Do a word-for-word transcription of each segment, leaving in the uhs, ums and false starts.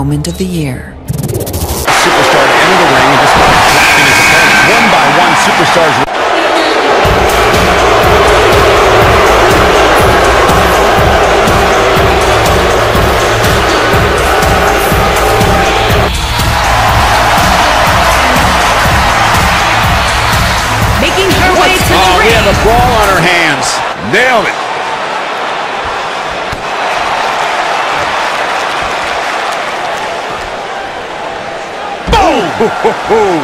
moment of the year. Superstar to enter the ring and just start attacking his opponent. One by one, superstars. Making her way to the oh, ring. We have a brawl on her hands. Nailed it. Boom!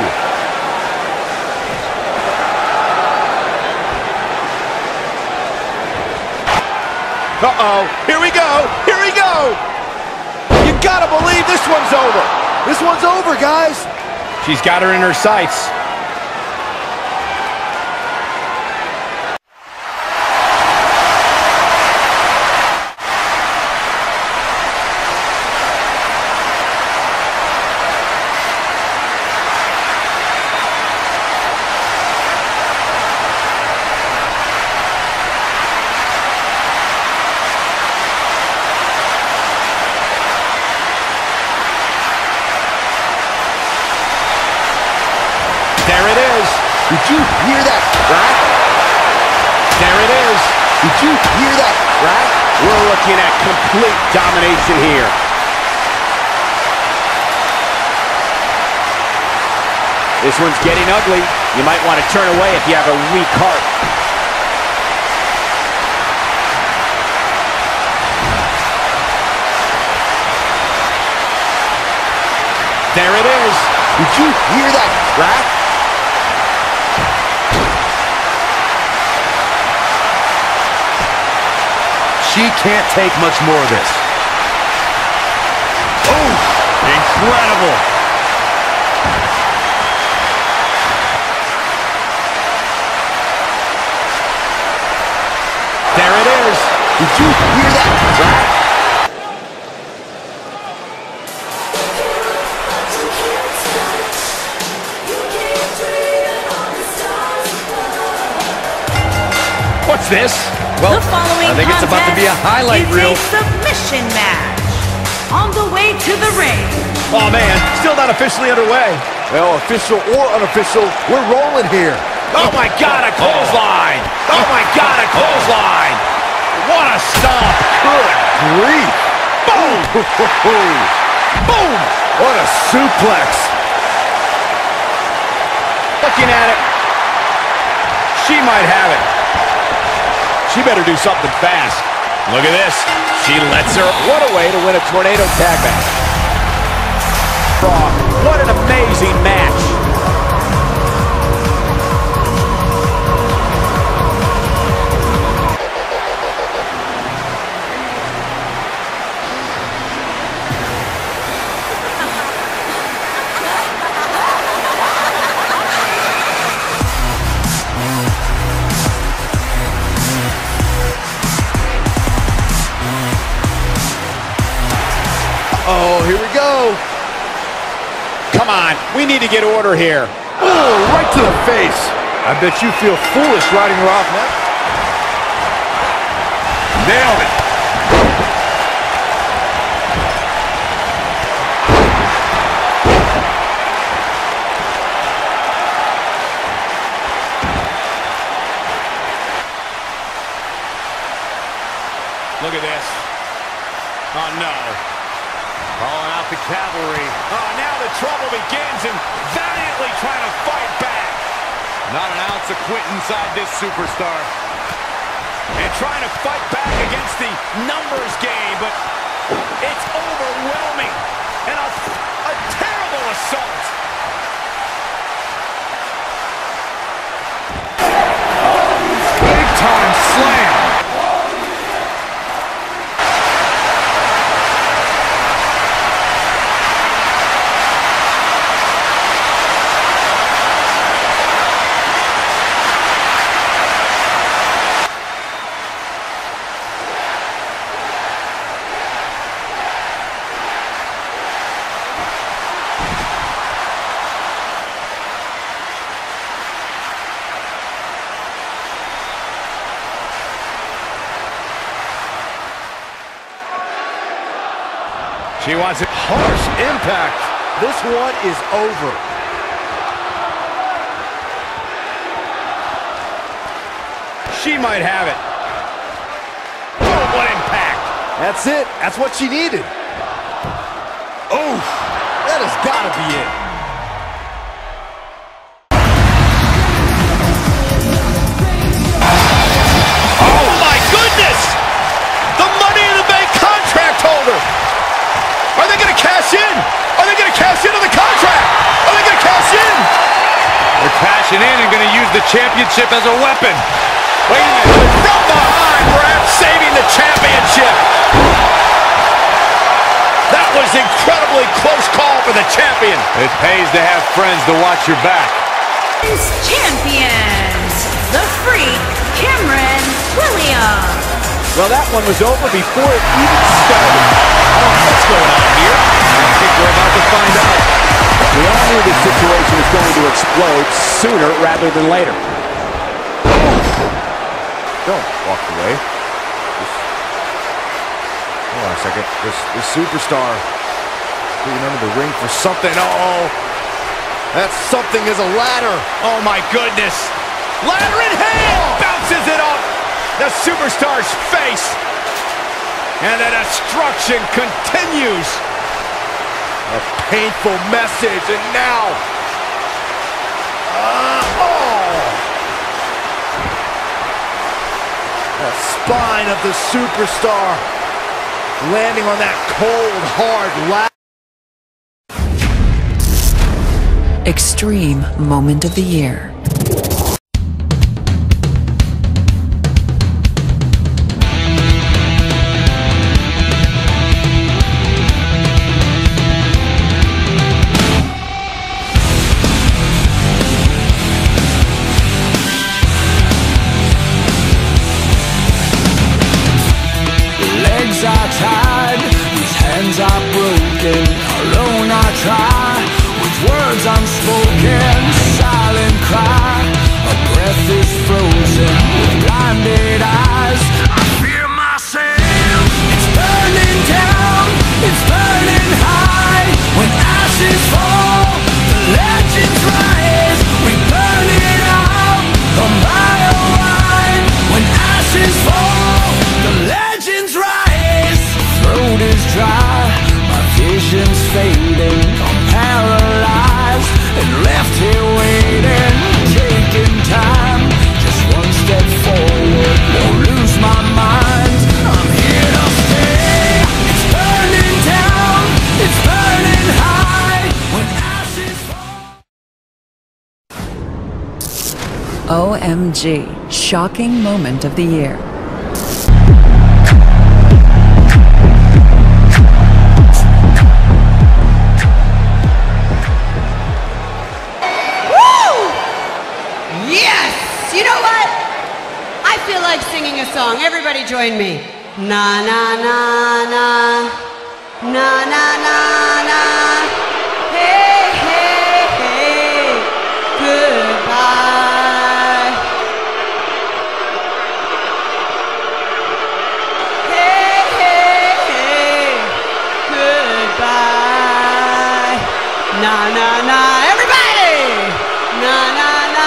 Uh-oh. Here we go. Here we go. You gotta believe this one's over. This one's over, guys. She's got her in her sights. Did you hear that crack? There it is. Did you hear that crack? We're looking at complete domination here. This one's getting ugly. You might want to turn away if you have a weak heart. There it is. Did you hear that crack? She can't take much more of this. Oh, incredible. There it is. Did you hear that crack? What's this? Well, the following I think it's about to be a highlight is reel. a submission match. On the way to the ring. Oh, man, still not officially underway. Well, official or unofficial, we're rolling here. Oh, my God, a clothesline. Oh, my God, a clothesline. What a stomp. Good grief. Boom. Boom. What a suplex. Looking at it. She might have it. She better do something fast. Look at this. She lets her. What a way to win a tornado tag match. What an amazing match. Oh, here we go. Come on, we need to get order here. Oh, right to the face. I bet you feel foolish riding her off now. Nailed it. Look at this. Oh, no. Calling out the cavalry. Oh, now the trouble begins and valiantly trying to fight back. Not an ounce of quit inside this superstar. And trying to fight back against the numbers game, but it's overwhelming. And a, a terrible assault. Big time slam. She wants it. Harsh impact. This one is over. She might have it. Oh, what impact. That's it. That's what she needed. Oh, that has got to be it. Oh, my goodness! The Money in the Bank contract holder. Are they going to cash in? Are they going to cash into the contract? Are they going to cash in? They're cashing in and going to use the championship as a weapon. Wait a minute. From behind, perhaps saving the championship. That was an incredibly close call for the champion. It pays to have friends to watch your back. Champions, the Freak, Cameron Williams. Well, that one was over before it even started. I don't know what's going on here. I think we're about to find out. We all knew this situation was going to explode sooner rather than later. Don't walk away. This, hold on a second. This, this superstar getting under the ring for something. Uh-oh. That something is a ladder. Oh, my goodness. Ladder in hand. Bounces it off the superstar's face. And the destruction continues. A painful message, and now... Uh, oh! The spine of the superstar landing on that cold, hard ladder. Extreme moment of the year. Are tied, these hands are broken. Alone I try, with words unspoken. Silent cry, a breath is frozen. With blinded eyes, I fear myself. It's burning down, it's burning high. When ashes fall, the legends rise. We burn it out, a mile wide. When ashes fall, the legends rise. Throat is dry, my vision's fading. I'm paralyzed and left here waiting, taking time, just one step forward, won't lose my mind. I'm here to stay. It's burning down, it's burning high. When ashes fall. O M G, shocking moment of the year. You know what? I feel like singing a song. Everybody join me. Na na na na. Na na na na. Hey, hey, hey. Goodbye. Hey, hey, hey. Goodbye. Na na na. Everybody! Na na na.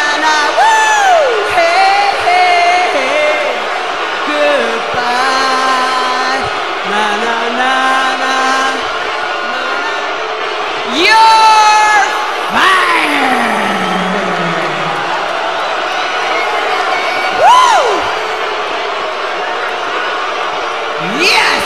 You're fired! Woo! Yes!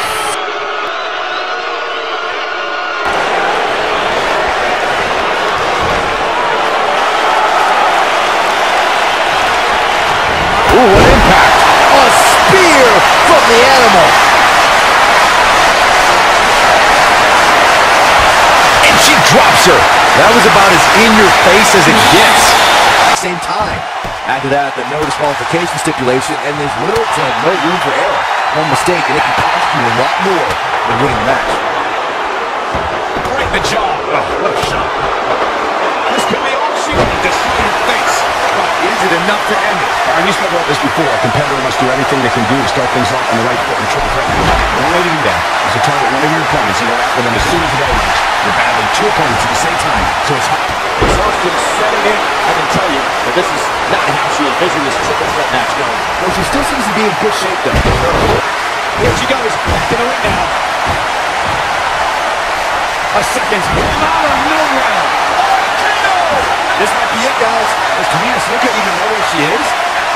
Ooh, what impact! A spear from the animal! She drops her. That was about as in your face as it gets. Same time. After that, the no disqualification stipulation, and there's little to no room for error. One mistake, and it can cost you a lot more than winning the match. Break the jaw. Oh, what a shot. This could be all she wanted to see your face. But is it enough to end it? Uh, you spoke about this before. A competitor must do everything they can do to start things off on the right foot in the triple threat. One way to do that is to target one of your opponents and go after them as soon as it opens. You're battling two opponents at the same time, so it's hard. Exhaustion setting in. I can tell you that this is not how she envisioned this triple threat match going. Well, she still seems to be in good shape, though. Here she goes, back in the ring now. A second. Mama, no round. This might be it, guys. Does Tamina Snuka even know where she is?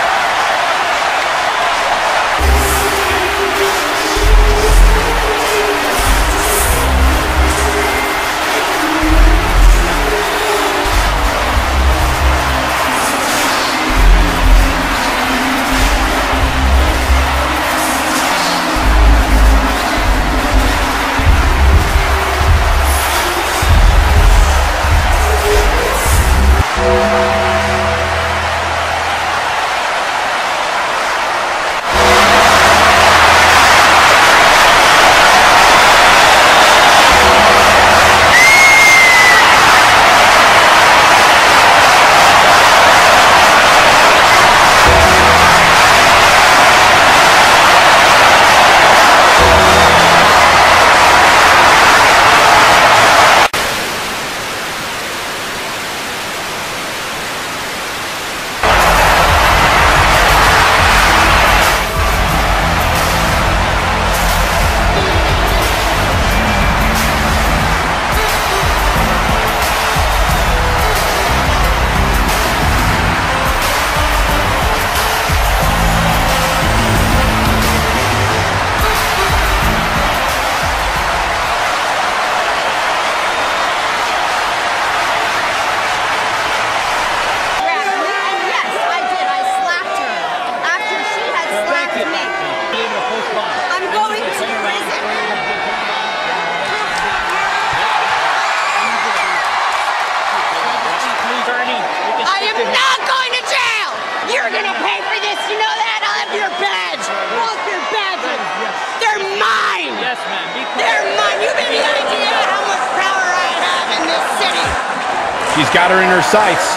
She's got her in her sights.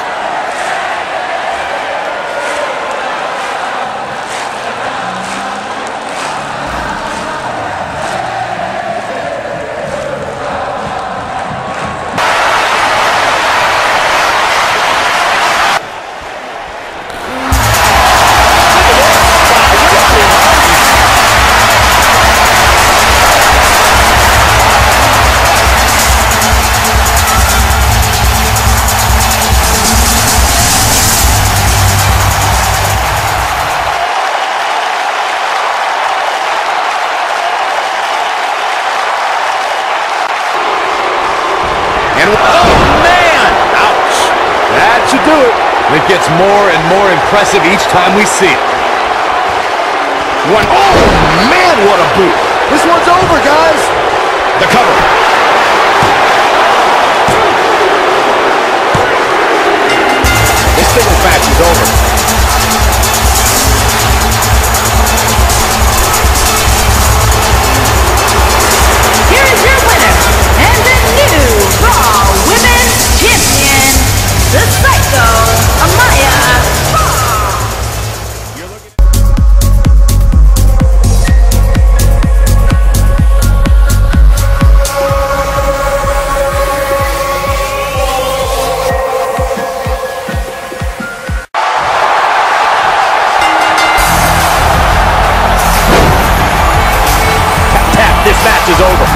Do it. It gets more and more impressive each time we see it. One. Oh, man, what a boot. This one's over, guys. The cover. This singles match is over. Here is your winner, and the new Raw Women's Champion, the Psycho, Amaya. This match is over.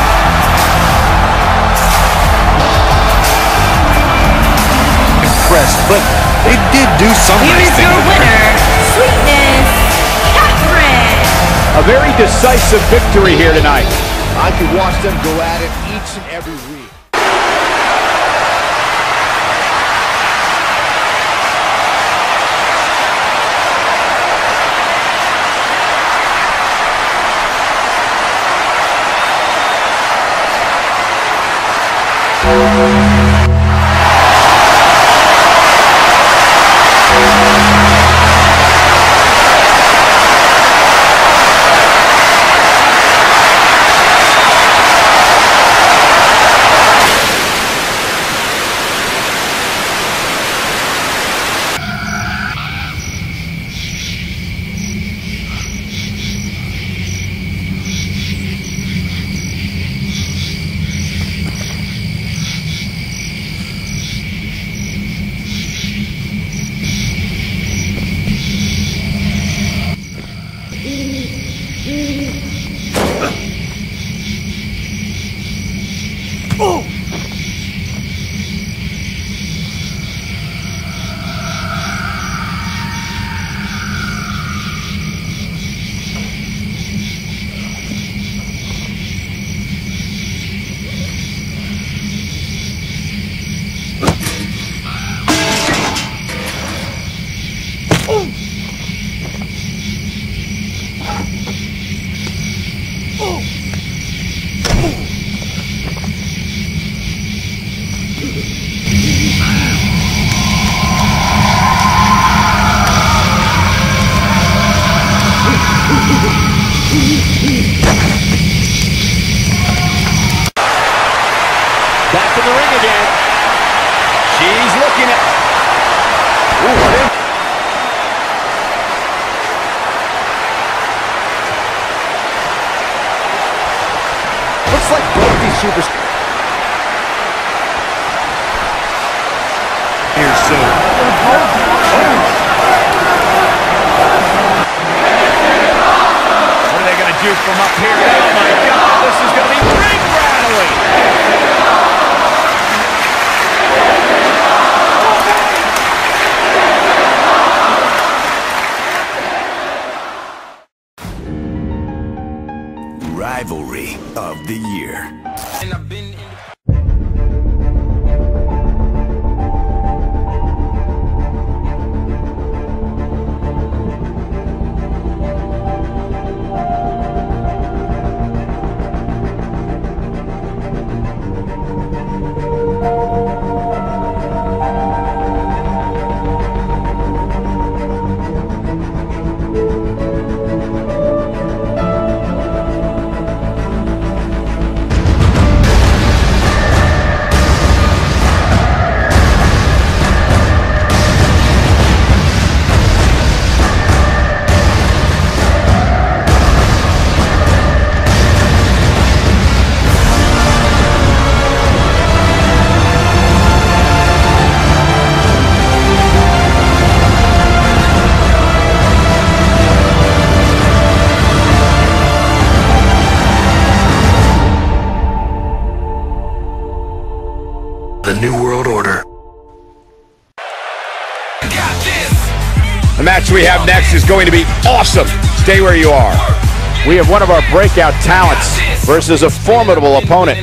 Impressed, but they did do some Here nice is things. your winner, Sweetness, Catherine. A very decisive victory here tonight. I could watch them go at it each and every week. Back in the ring again. She's looking at... Ooh, what is... Looks like both these superstars here soon. What are they going to do from up here? Oh my God, this is going to be ring rattling. Rivalry of the year. And I've been in the New World Order. The match we have next is going to be awesome. Stay where you are. We have one of our breakout talents versus a formidable opponent.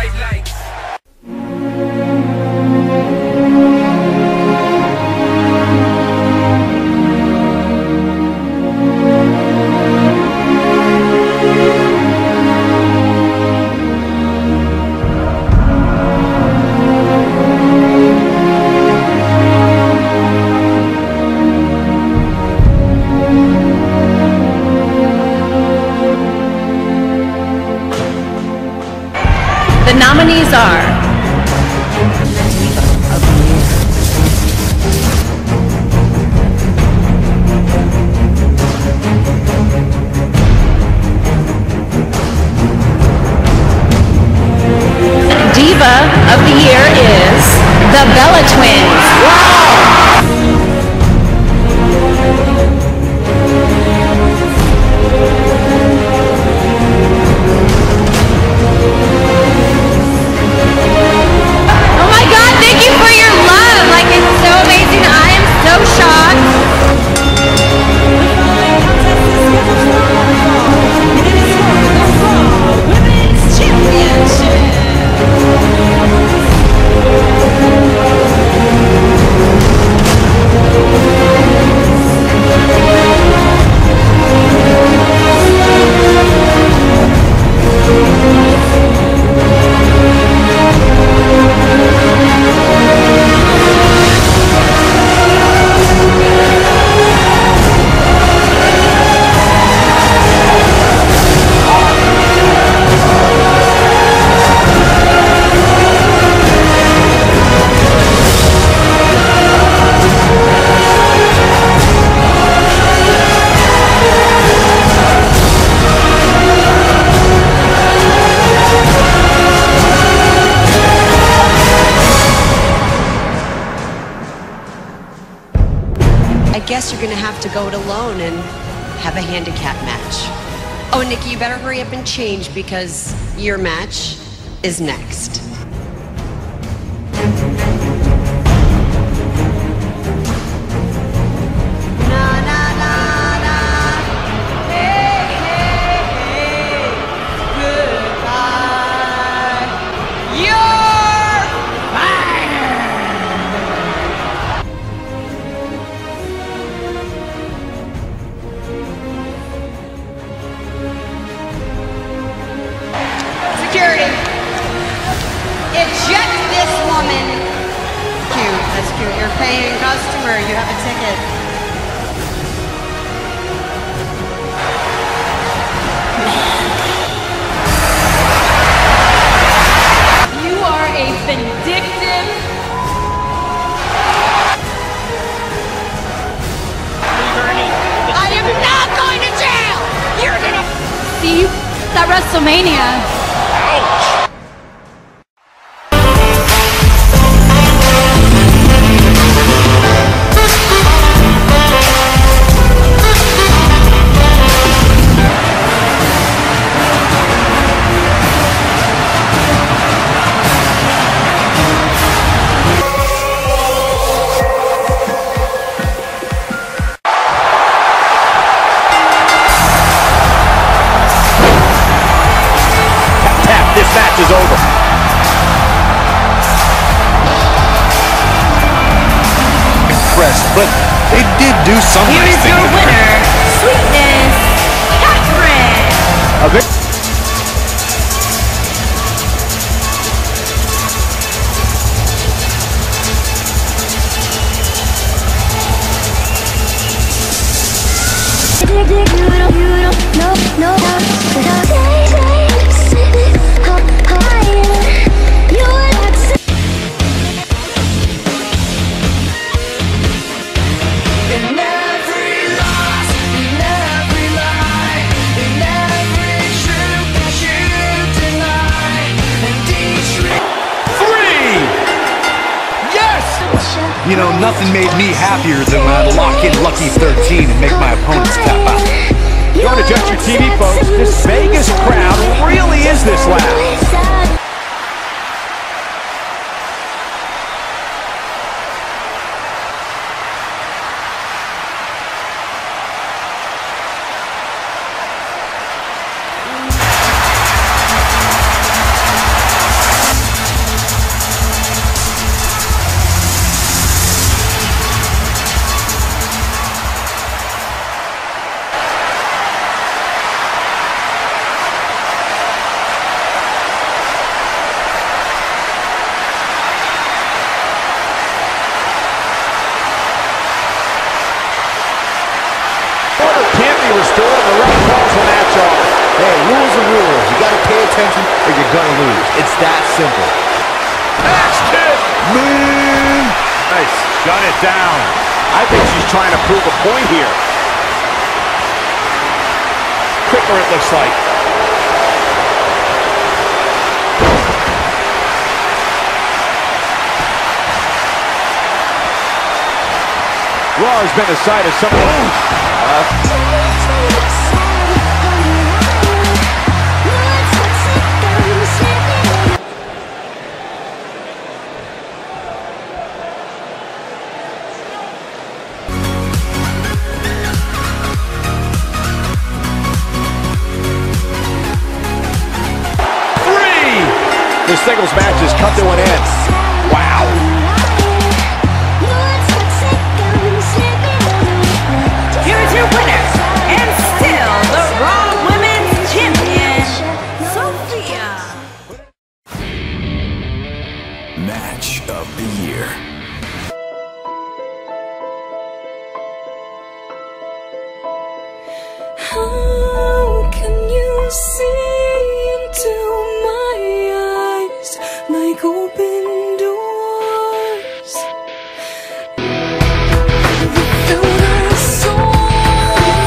The nominees are Diva of the Year is the Bella Twins. I guess you're gonna have to go it alone and have a handicap match. Oh, Nikki, you better hurry up and change because your match is next. Na na na na, hey hey hey, goodbye. You're fired. Security. Eject this woman. Cute, that's cute. You're a paying customer. You have a ticket. Steve. It's at WrestleMania. Is over. Impressed, but they did do some Here nice is things. your winner, Sweetness Catherine. A bit. You know, nothing made me happier than when I lock in Lucky thirteen and make my opponents tap out. Don't adjust your T V, folks. This Vegas crowd really is this loud. Restored and the ref calls the match off. Hey, rules are rules. You gotta pay attention or you're gonna lose. It's that simple. Axe kick! Man! Nice. Gun it down. I think she's trying to prove a point here. Quicker it looks like. Raw has been the site of some of the... Uh, This singles match is come to an end. Wow. Here's your winner, and still the Raw Women's Champion, Sophia. Match of the year. How can you see into my eyes like open doors? Without a soul.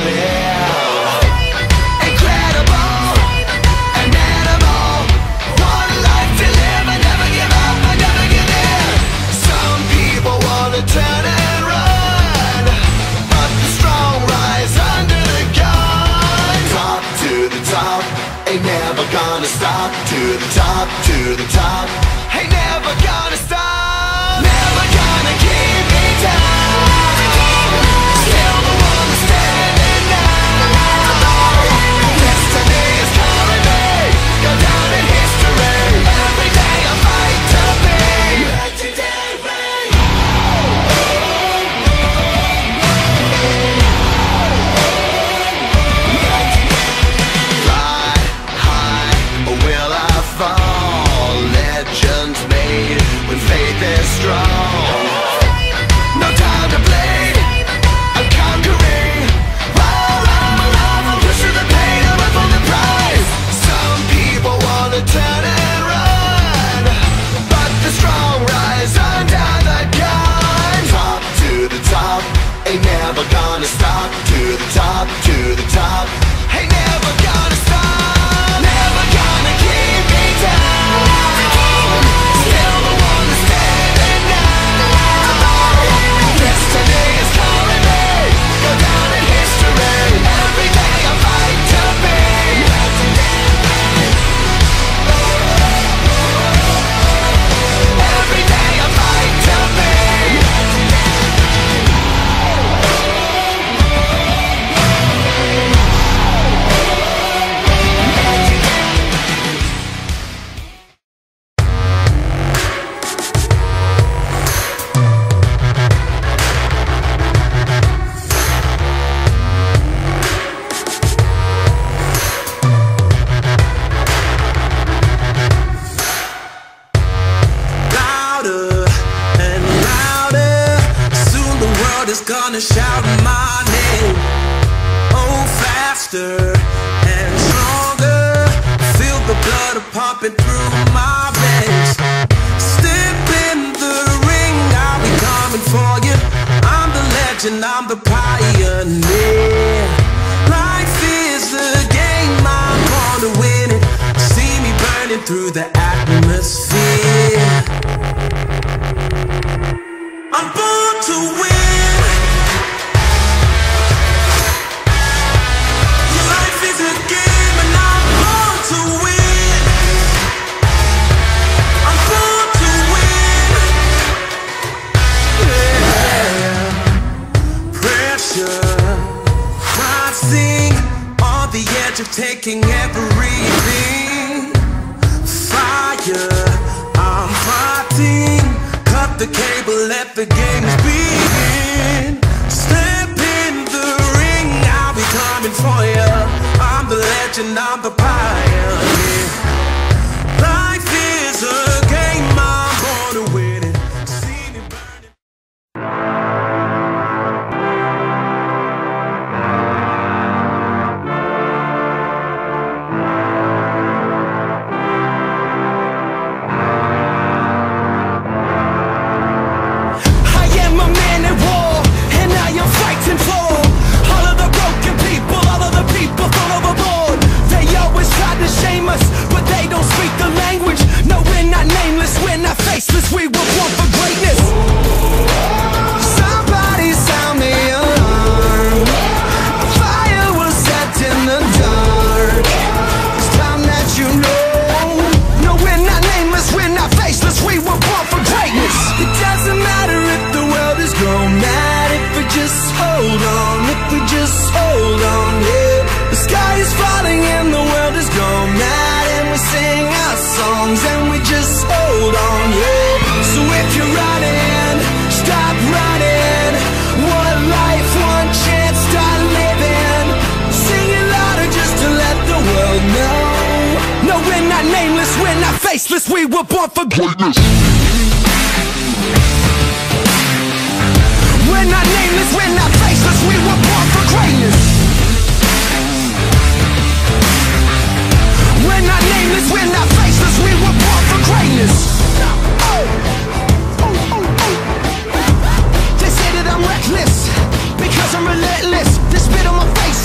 live. Incredible, an animal, one life to live and never give up and never give in. Some people wanna turn and run, but the strong rise under the gun. Top to the top, ain't never gonna stop. To the top, to the top, ain't never gonna stop. Never gonna keep me down. Still the one that's standing now. Destiny is calling me, go down in history. Every day I fight to be legendary. Fly high, or will I fall? Legends made when faith is strong. No time to bleed, I'm conquering. While I'm alive, I'm pushing the pain, I'm up on the prize. Some people wanna turn and run, but the strong rise under the gun. Top to the top, ain't never gonna stop. To the top, to the top, ain't never gonna stop. Never gonna keep me down. Still the one that's standing now. Destiny is calling me, go down in history. Every day I fight to be legendary. Every day I fight to be louder and louder. Soon the world is gonna shout my name. Oh, faster and stronger. Feel the blood pumping through my veins. Step in the ring, I'll be coming for you. I'm the legend, I'm the pioneer. Life is a game, I'm born to win it. See me burning through the atmosphere. I'm born to win. Your life is a game and I'm born to win. I'm born to win. Yeah. Pressure, rising on the edge of taking everything. Fire, I'm fighting. Cut the cable, let the games begin. Step in the ring, I'll be coming for you. I'm the legend, I'm the pioneer. Life is a game, I'm born to win it. See me burning. I am a man at war, and I am fighting for all of the broken people, all of the people thrown overboard. They always try to shame us, but they don't speak the language. No, we're not nameless, we're not faceless, we were born for greatness. Somebody sound the alarm. A fire was set in the dark. It's time that you know. No, we're not nameless, we're not faceless, we were born for greatness. It doesn't matter if the world is going mad, if we just hold on, if we just hold on, yeah. The sky is falling and the world is gone mad, and we sing our songs and we just hold on, yeah. So if you're running, stop running. One life, one chance, start living. Sing it louder just to let the world know. No, we're not nameless, we're not faceless, we were born for greatness. We're not nameless, we're not faceless, we were born for greatness. We're not nameless, we're not faceless, we were born for greatness. Oh. Oh, oh, oh. They say that I'm reckless because I'm relentless. They spit on my face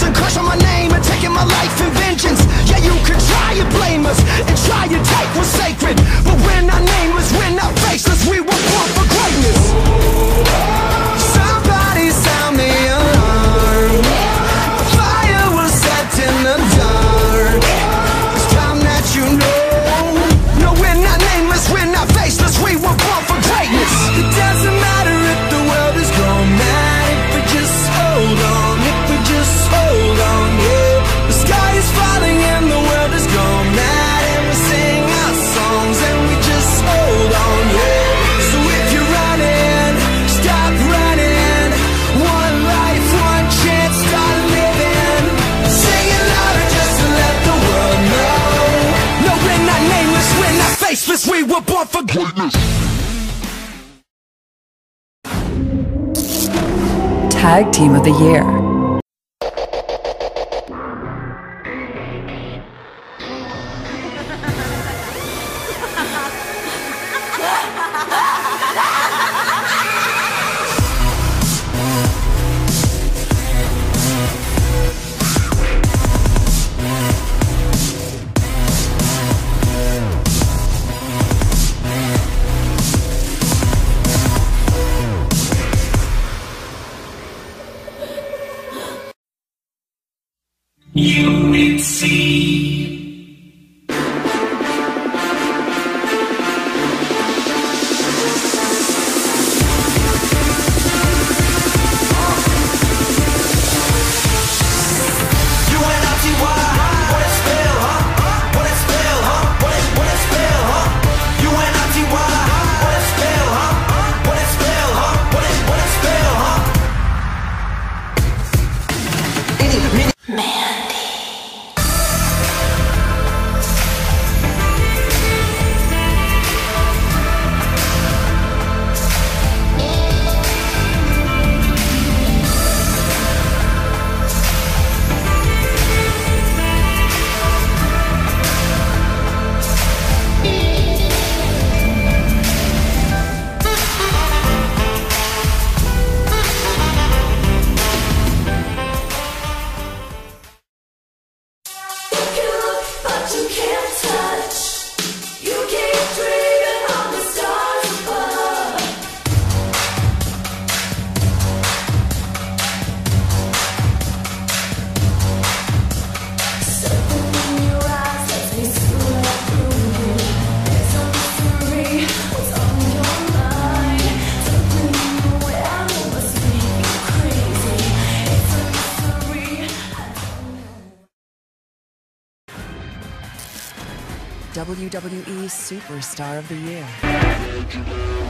greatness. Tag Team of the Year. Unit C. W W E Superstar of the Year.